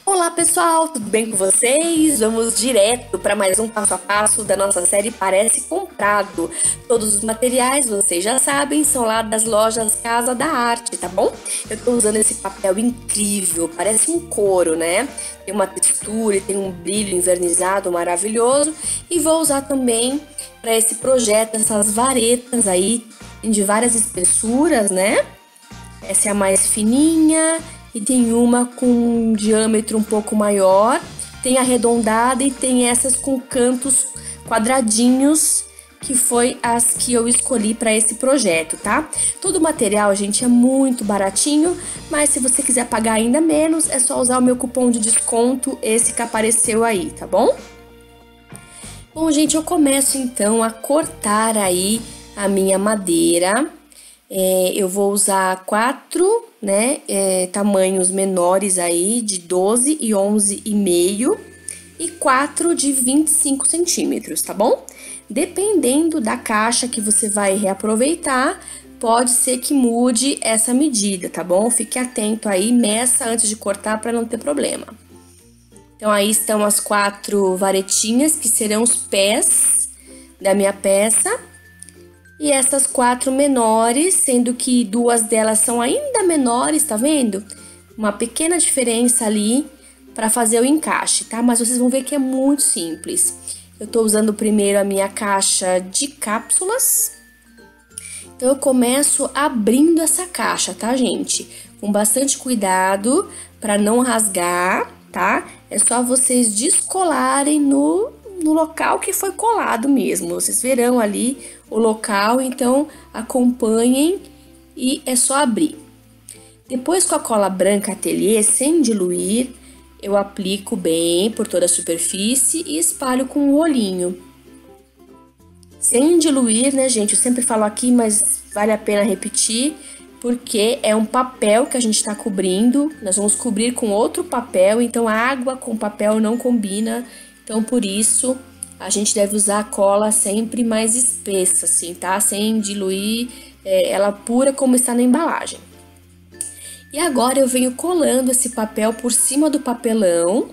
Olá pessoal, tudo bem com vocês? Vamos direto para mais um passo a passo da nossa série Parece Comprado. Todos os materiais, vocês já sabem, são lá das lojas Casa da Arte, tá bom? Eu tô usando esse papel incrível, parece um couro, né? Tem uma textura e tem um brilho envernizado maravilhoso. E vou usar também para esse projeto essas varetas aí, de várias espessuras, né? Essa é a mais fininha. E tem uma com um diâmetro um pouco maior, tem arredondada e tem essas com cantos quadradinhos, que foi as que eu escolhi para esse projeto, tá? Todo o material, gente, é muito baratinho, mas se você quiser pagar ainda menos, é só usar o meu cupom de desconto, esse que apareceu aí, tá bom? Bom, gente, eu começo então a cortar aí a minha madeira. Eu vou usar 4, né, tamanhos menores aí, de 12 e 11,5 e 4 de 25 centímetros, tá bom? Dependendo da caixa que você vai reaproveitar, pode ser que mude essa medida, tá bom? Fique atento aí, meça antes de cortar para não ter problema. Então, aí estão as 4 varetinhas, que serão os pés da minha peça. E essas 4 menores, sendo que 2 delas são ainda menores, tá vendo? Uma pequena diferença ali para fazer o encaixe, tá? Mas vocês vão ver que é muito simples. Eu tô usando primeiro a minha caixa de cápsulas. Então, eu começo abrindo essa caixa, tá, gente? Com bastante cuidado para não rasgar, tá? É só vocês descolarem no local que foi colado mesmo. Vocês verão ali o local, então acompanhem e é só abrir. Depois, com a cola branca ateliê, sem diluir, eu aplico bem por toda a superfície e espalho com um rolinho. Sem diluir, né, gente? Eu sempre falo aqui, mas vale a pena repetir, porque é um papel que a gente tá cobrindo. Nós vamos cobrir com outro papel, então a água com papel não combina. Então, por isso, a gente deve usar a cola sempre mais espessa, assim, tá? Sem diluir ela pura como está na embalagem. E agora eu venho colando esse papel por cima do papelão.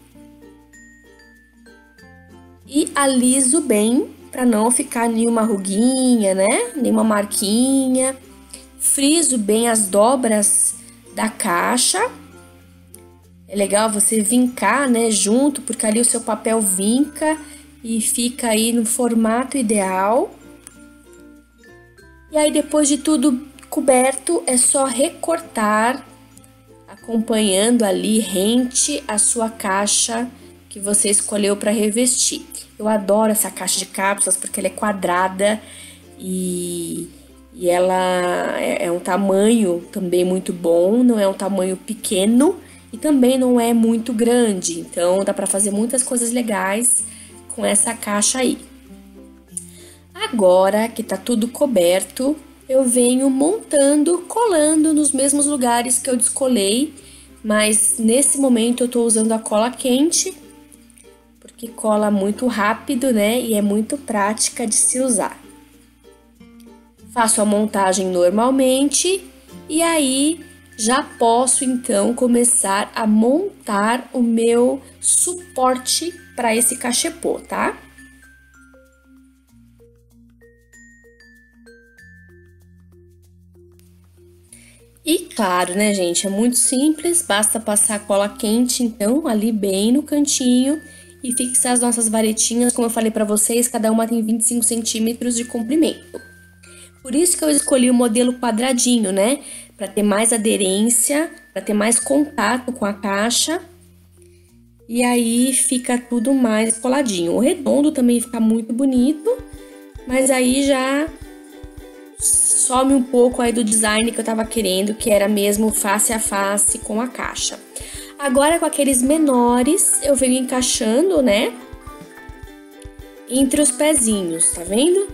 E aliso bem, para não ficar nenhuma ruguinha, né? Nenhuma marquinha. Friso bem as dobras da caixa. É legal você vincar, né, junto, porque ali o seu papel vinca e fica aí no formato ideal. E aí, depois de tudo coberto, é só recortar, acompanhando ali rente a sua caixa que você escolheu para revestir. Eu adoro essa caixa de cápsulas porque ela é quadrada e ela é um tamanho também muito bom, não é um tamanho pequeno. E também não é muito grande, então dá para fazer muitas coisas legais com essa caixa aí. Agora que tá tudo coberto, eu venho montando, colando nos mesmos lugares que eu descolei, mas nesse momento eu tô usando a cola quente, porque cola muito rápido, né, e é muito prática de se usar. Faço a montagem normalmente e aí já posso, então, começar a montar o meu suporte para esse cachepô, tá? E claro, né, gente, é muito simples, basta passar cola quente, então, ali bem no cantinho e fixar as nossas varetinhas, como eu falei para vocês, cada uma tem 25 centímetros de comprimento. Por isso que eu escolhi o modelo quadradinho, né? Para ter mais aderência, para ter mais contato com a caixa. E aí fica tudo mais coladinho. O redondo também fica muito bonito, mas aí já some um pouco aí do design que eu tava querendo, que era mesmo face a face com a caixa. Agora, com aqueles menores, eu venho encaixando, né? Entre os pezinhos, tá vendo?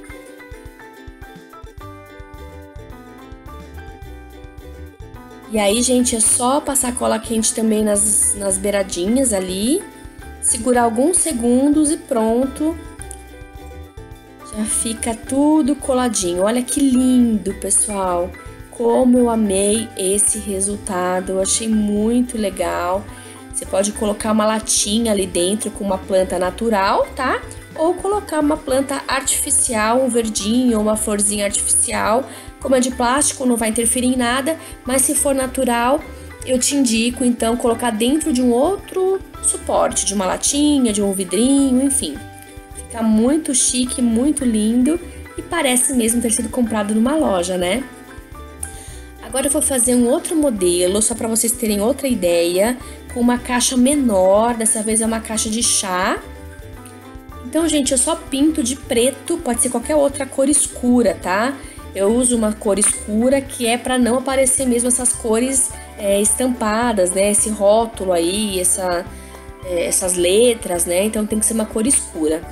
E aí, gente, é só passar cola quente também nas beiradinhas ali, segurar alguns segundos e pronto. Já fica tudo coladinho. Olha que lindo, pessoal. Como eu amei esse resultado, eu achei muito legal. Você pode colocar uma latinha ali dentro com uma planta natural, tá? Ou colocar uma planta artificial, um verdinho ou uma florzinha artificial. Como é de plástico, não vai interferir em nada, mas se for natural, eu te indico então colocar dentro de um outro suporte, de uma latinha, de um vidrinho, enfim. Fica muito chique, muito lindo e parece mesmo ter sido comprado numa loja, né? Agora eu vou fazer um outro modelo, só para vocês terem outra ideia, com uma caixa menor, dessa vez é uma caixa de chá. Então, gente, eu só pinto de preto, pode ser qualquer outra cor escura, tá? Eu uso uma cor escura que é para não aparecer mesmo essas cores estampadas, né? Esse rótulo aí, essas letras, né? Então tem que ser uma cor escura.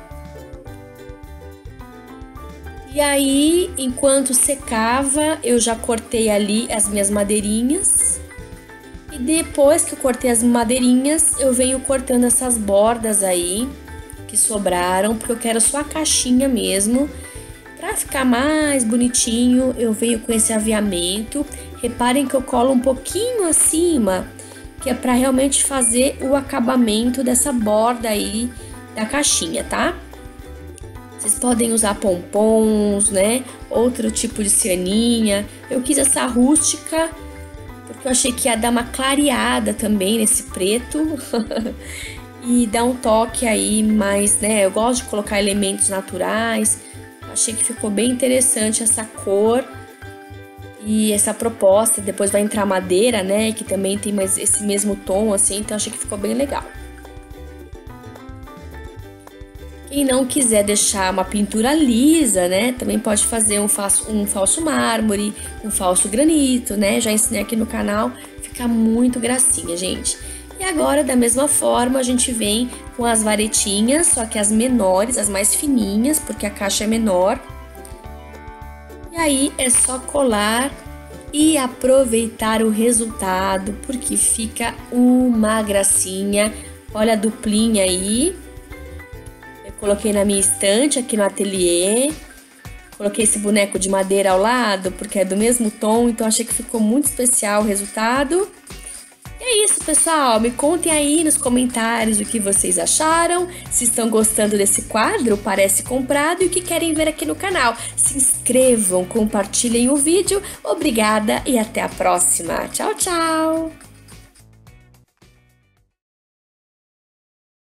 E aí, enquanto secava, eu já cortei ali as minhas madeirinhas. E depois que eu cortei as madeirinhas, eu venho cortando essas bordas aí que sobraram, porque eu quero só a caixinha mesmo. Pra ficar mais bonitinho, eu venho com esse aviamento. Reparem que eu colo um pouquinho acima, que é pra realmente fazer o acabamento dessa borda aí da caixinha, tá? Vocês podem usar pompons, né? Outro tipo de cianinha. Eu quis essa rústica, porque eu achei que ia dar uma clareada também nesse preto. E dar um toque aí mais, né? Eu gosto de colocar elementos naturais. Achei que ficou bem interessante essa cor e essa proposta. Depois vai entrar madeira, né? Que também tem mais esse mesmo tom, assim. Então achei que ficou bem legal. Quem não quiser deixar uma pintura lisa, né? Também pode fazer um falso mármore, um falso granito, né? Já ensinei aqui no canal. Fica muito gracinha, gente. E agora, da mesma forma, a gente vem com as varetinhas, só que as menores, as mais fininhas, porque a caixa é menor. E aí é só colar e aproveitar o resultado, porque fica uma gracinha. Olha a duplinha aí. Eu coloquei na minha estante aqui no ateliê. Coloquei esse boneco de madeira ao lado, porque é do mesmo tom, então achei que ficou muito especial o resultado. E é isso, pessoal. Me contem aí nos comentários o que vocês acharam, se estão gostando desse quadro, parece comprado, e o que querem ver aqui no canal. Se inscrevam, compartilhem o vídeo. Obrigada e até a próxima. Tchau, tchau!